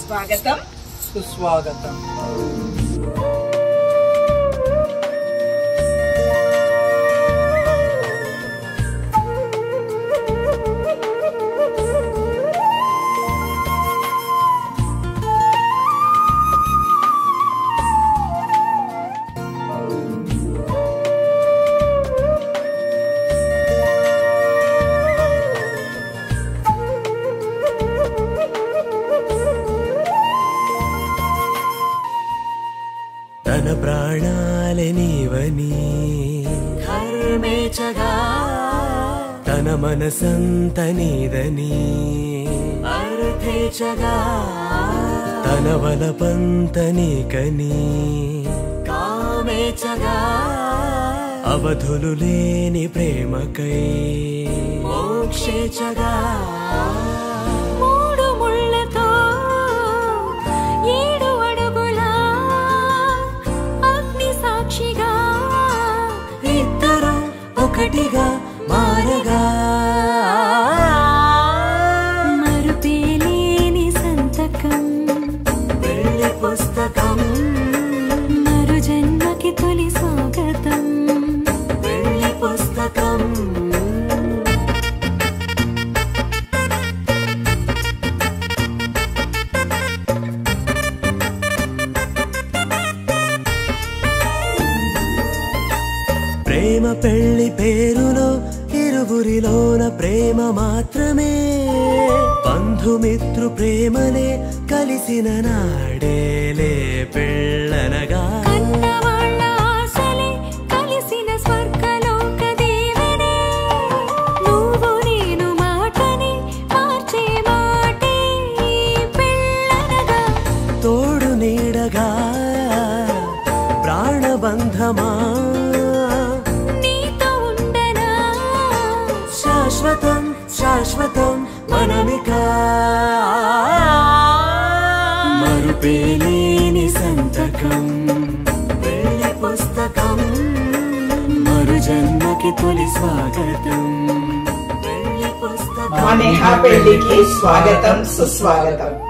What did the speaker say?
स्वागतम सुस्वागतम। तन प्राणाले नीवनी धर्मेचगा तन मनसंत नीदनी अर्थेचगा तन वलपंत नीकनी कामेचगा అవధులు లేని ప్రేమకై మోక్షేచగా మూడు ముళ్ళతో ఏడు అడుగుల అగ్ని సాక్షిగా ఇద్దరు ఒకటిగా మారగా మరుపేలేని సంతకం పెళ్లి పుస్తకం మరు జన్మకి తొలి స్వాగతం పెళ్లి పుస్తకం ప్రేమ పెళ్లి పేరులో ఇరువురిలోన ప్రేమ మాత్రమే బంధుమిత్రు ప్రేమనే కలిసిన నాడేలే పెళ్ళనగా కన్నవాళ్ళ ఆశలే కలిసిన స్వర్గలోక దేవనే నువ్వు నేను మాటని మార్చే మాటే పెళ్ళనగా తోడు నీడగా ప్రాణబంధమా నీతో ఉండనా శాశ్వతం శాశ్వతం మనమికా మరుపేలేని సంతకం పెళ్లి పుస్తకం మరు జన్మకి తొలి స్వాగతం పెళ్లి పుస్తకం మన పెళ్లికి స్వాగతం సుస్వాగతం।